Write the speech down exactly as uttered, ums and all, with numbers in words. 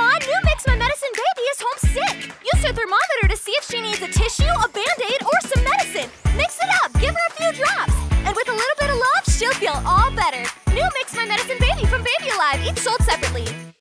Aw, New Mix My Medicine Baby is homesick. Use her thermometer to see if she needs a tissue, a Band-Aid, or some medicine. Mix it up, give her a few drops. And with a little bit of love, she'll feel all better. New Mix My Medicine Baby from Baby Alive, each sold separately.